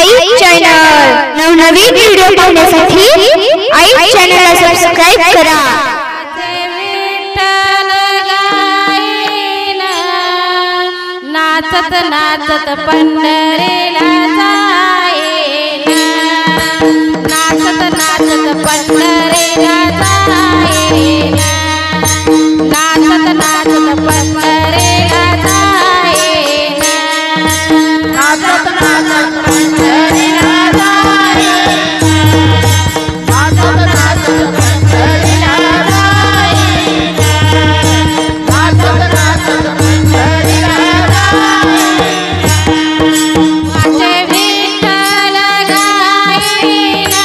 आई channel नवनवीन video पाहण्यासाठी आई चॅनलला सबस्क्राइब करा। नाचत नाचत पंढरीला जाईना, नाचत नाचत पंढरीला जाईना, नाचत नाचत पंढरीला जाईना, नाचत नाचत पंढरीला जाईना, नाचत नाचत पंढरीला जाईना, नाचत नाचत पंढरीला वाचे विठ्ठल गाईना,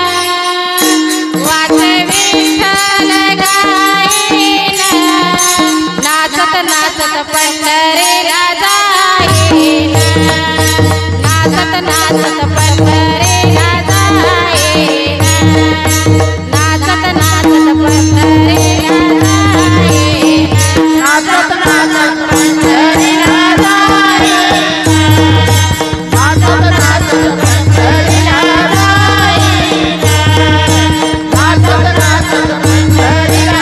वाचे विठ्ठल गाईना, नाचत नाचत पंढरीला जाईना, नाचत नाचत पंढरीला जाईना, नाचत नाचत पंढरीला जाईना, नाचत नाचत पंढरीला जाईना, नाचत नाचत पंढरीला जाईना, नाचत नाचत पंढरीला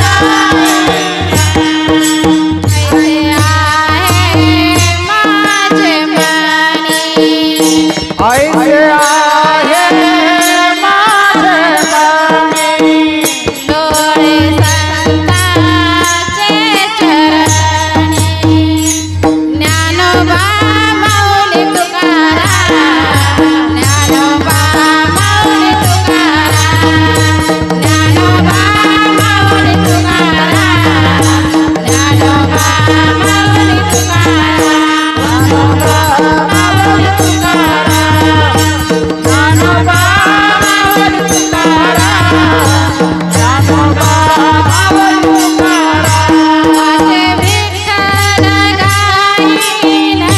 ऐसे आहे माझे मनी, डोळे संतांचे चरणी, ज्ञानोबा माऊली तुकाराम, ज्ञानोबा माऊली तुकाराम, ज्ञानोबा माऊली तुकाराम, ज्ञानोबा माऊली तुकाराम, ज्ञानोबा माऊली तुकाराम, ज्ञानोबा माऊली तुकाराम, ज्ञानोबा माऊली तुकाराम, वाचे विठ्ठल गाईना,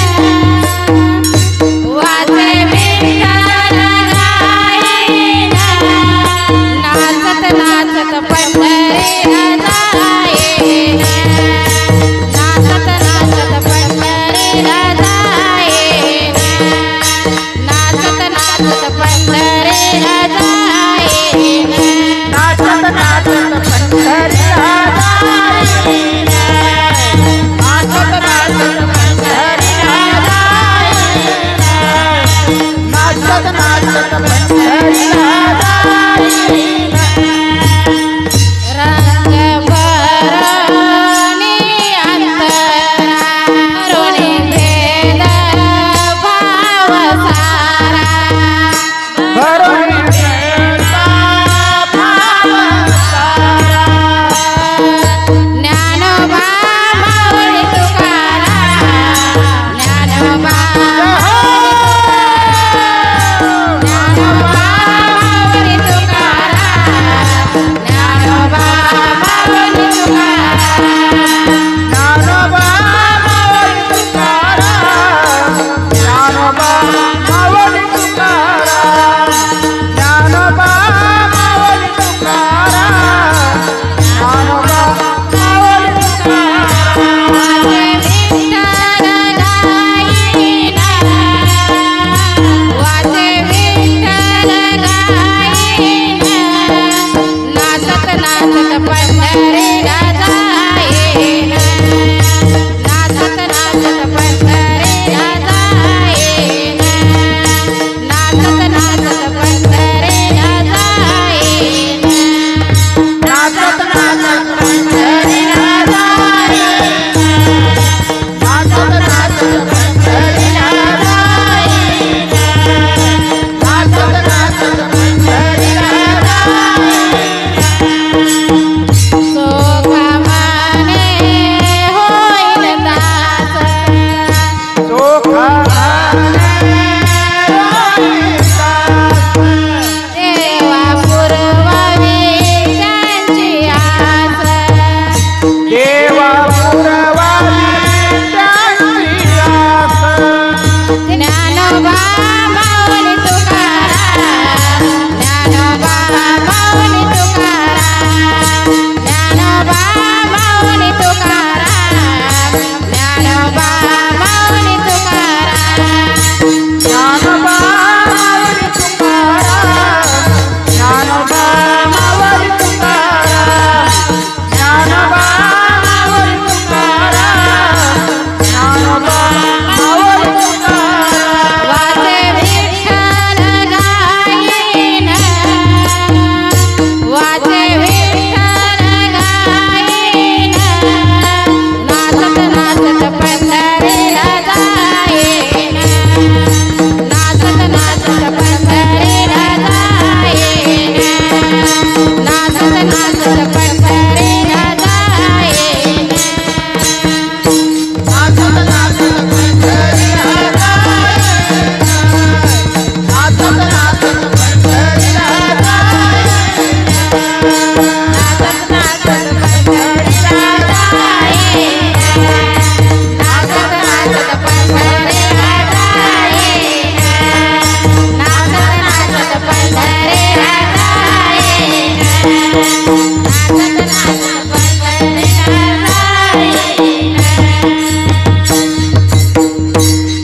वाचे विठ्ठल गाईना, नाचत नाचत पंढरीला जाईना, नाचत नाचत पंढरीला जाईना, नाचत नाचत पंढरीला जाईना, नाचत नाचत पंढरीला जाईना, नाचत नाचत पंढरीला जाईना, नाचत नाचत